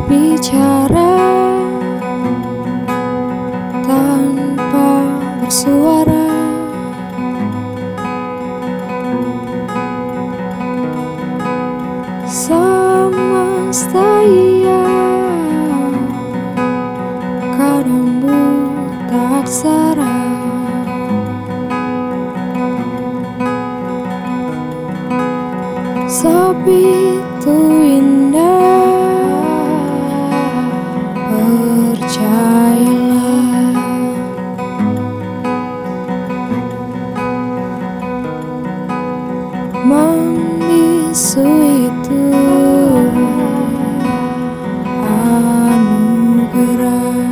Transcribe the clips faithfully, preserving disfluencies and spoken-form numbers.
berbicara tanpa bersuara, semesta iya kadang buta aksara. Sepi itu indah, percayalah. Membisu itu anugerah.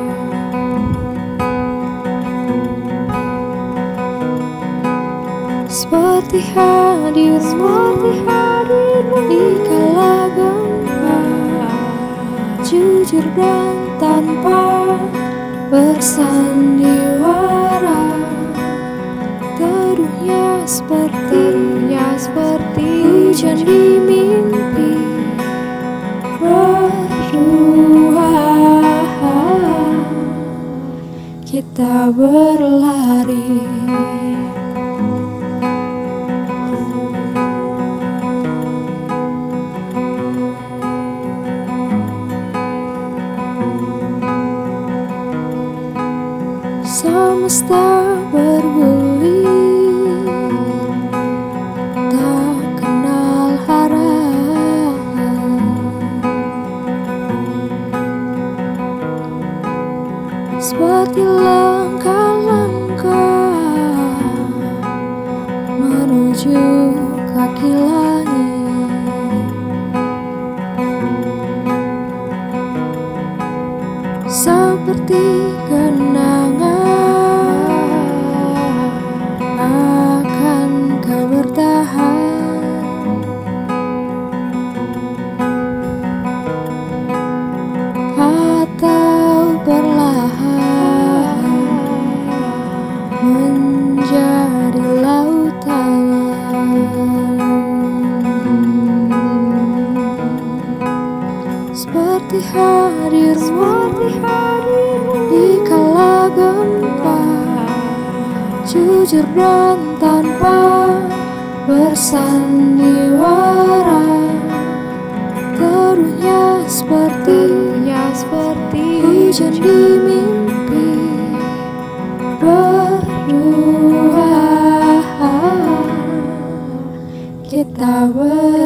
Seperti hadir, seperti hadir di kala gempa, jujur dan tanpa bersandiwara. Teduhnya seperti, teduhnya seperti hujan di mimpi. Berdua kita berlari, semesta bergulir, tak kenal arah. Seperti langkah-langkah menuju kaki langit, seperti kenangan akan kau bertahan. Atau perlahan menjadi lautan. Seperti hadir, seperti hadir di kala gempa, jujur dan tanpa bersandiwara. Teduhnya seperti, teduhnya seperti hujan di mimpi. Berdua kita ber